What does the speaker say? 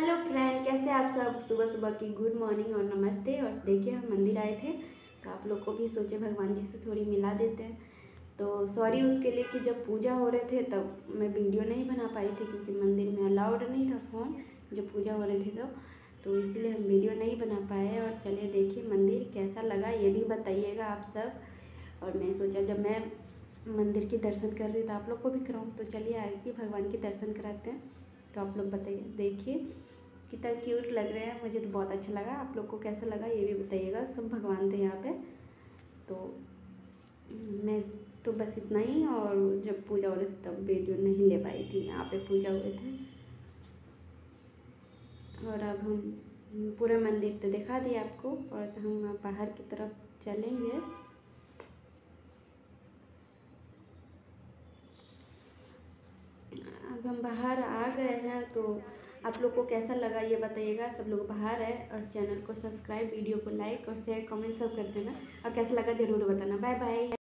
Hello friend, कैसे आप सब। सुबह सुबह की गुड मॉर्निंग और नमस्ते। और देखिए हम मंदिर आए थे तो आप लोग को भी सोचे भगवान जी से थोड़ी मिला देते हैं। तो सॉरी उसके लिए कि जब पूजा हो रहे थे तब मैं वीडियो नहीं बना पाई थी क्योंकि मंदिर में अलाउड नहीं था फ़ोन जब पूजा हो रहे थे तो इसीलिए हम वीडियो नहीं बना पाए। और चलिए देखिए मंदिर कैसा लगा ये भी बताइएगा आप सब। और मैं सोचा जब मैं मंदिर के दर्शन कर रही तो आप लोग को भी कराऊँ, तो चलिए आगे भगवान के दर्शन कराते हैं। तो आप लोग बताइए, देखिए कितना क्यूट लग रहे हैं। मुझे तो बहुत अच्छा लगा, आप लोग को कैसा लगा ये भी बताइएगा। सब भगवान थे यहाँ पे। तो मैं तो बस इतना ही। और जब पूजा हो रही थी तब वीडियो नहीं ले पाई थी, यहाँ पे पूजा हुए थे। और अब हम पूरा मंदिर तो दिखा दिया आपको और हम बाहर की तरफ चलेंगे। अब हम बाहर आ गए हैं तो आप लोग को कैसा लगा ये बताइएगा। सब लोग बाहर है और चैनल को सब्सक्राइब, वीडियो को लाइक और शेयर कमेंट सब कर देना। और कैसा लगा ज़रूर बताना। Bye bye.